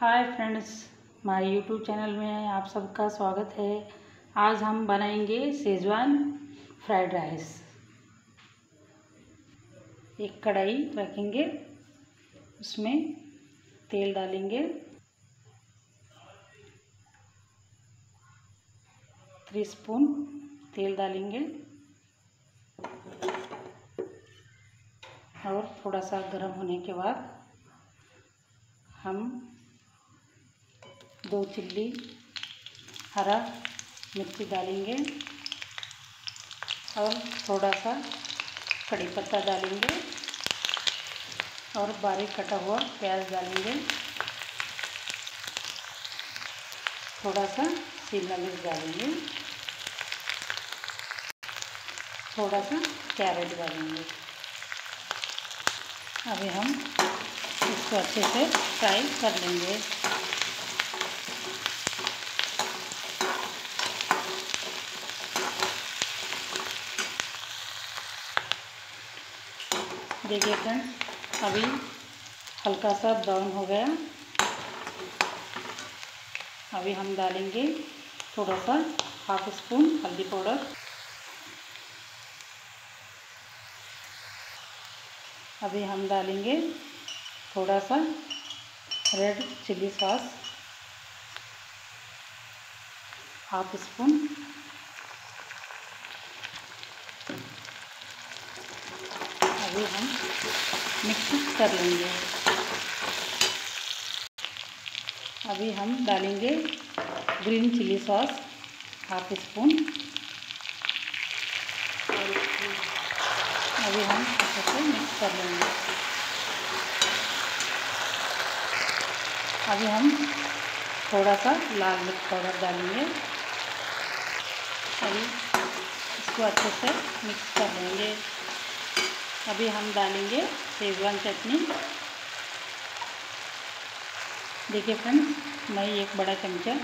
हाय friends, हमारे YouTube channel में आप सबका स्वागत है। आज हम बनाएंगे शेजवान फ्राइड राइस। एक कढ़ाई रखेंगे, उसमें तेल डालेंगे, 3 स्पून तेल डालेंगे और थोड़ा सा गर्म होने के बाद हम 2 चिल्ली हरा मिर्ची डालेंगे और थोड़ा सा कड़ी पत्ता डालेंगे और बारीक कटा हुआ प्याज डालेंगे, थोड़ा सा शिमला मिर्च डालेंगे, थोड़ा सा कैरेट डालेंगे। अभी हम इसको अच्छे से फ्राई कर लेंगे। देखिए फ्रेंड्स, अभी हल्का सा ब्राउन हो गया। अभी हम डालेंगे थोड़ा सा हाफ स्पून हल्दी पाउडर, अभी हम डालेंगे थोड़ा सा red chilli sauce half spoon, अभी हम मिक्स कर लेंगे। अभी हम डालेंगे green chilli sauce half spoon, अभी हम अच्छे से मिक्स कर लेंगे। अभी हम थोड़ा सा लाल मिर्च पाउडर डालेंगे, अभी इसको अच्छे से मिक्स कर लेंगे। अभी हम डालेंगे शेजवान चटनी। देखिए फ्रेंड्स, मैं एक बड़ा चमचा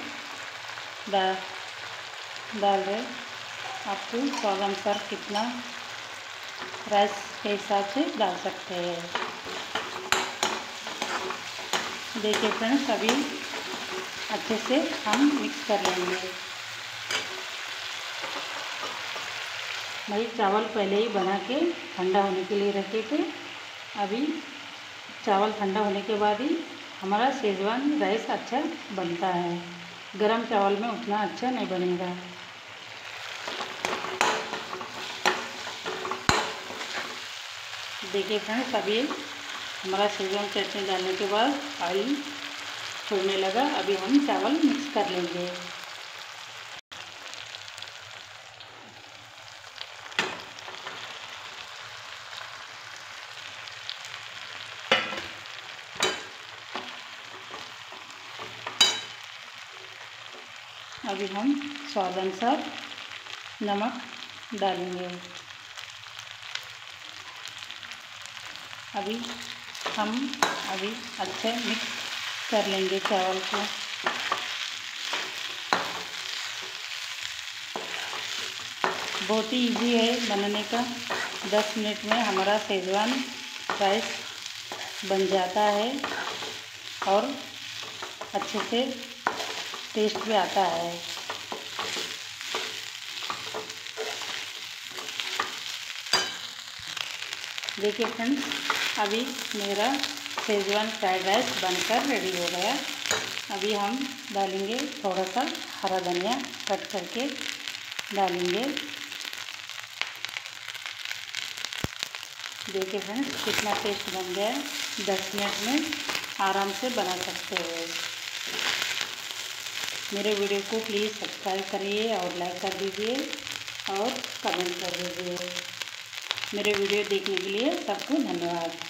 डाल रहे। आपको स्वाद अनुसार कितना राइस के हिसाब से डाल सकते हैं। देखिए फ्रेंड्स, अभी अच्छे से हम मिक्स कर लेंगे। मैं चावल पहले ही बना के ठंडा होने के लिए रखे थे। अभी चावल ठंडा होने के बाद ही हमारा शेजवान राइस अच्छा बनता है। गरम चावल में उतना अच्छा नहीं बनेगा। देखिए फ्रेंड्स, अभी हमारा शेजवान चटनी डालने के बाद ऑयल छोड़ने लगा। अभी हम चावल मिक्स कर लेंगे। अभी हम स्वाद अनुसार नमक डालेंगे। अभी हम अच्छे मिक्स कर लेंगे चावल को। बहुत ही इजी है बनाने का। 10 मिनट में हमारा शेजवान राइस बन जाता है और अच्छे से टेस्ट भी आता है। देखिए फ्रेंड्स, अभी मेरा शेजवान फ्राइड राइस बनकर रेडी हो गया। अभी हम डालेंगे थोड़ा सा हरा धनिया कट करके डालेंगे। देखिए फ्रेंड्स, कितना टेस्ट बन गया। 10 मिनट में आराम से बना सकते हो। मेरे वीडियो को प्लीज़ सब्सक्राइब करिए और लाइक कर दीजिए और कमेंट कर दीजिए। मेरे वीडियो देखने के लिए सबको धन्यवाद।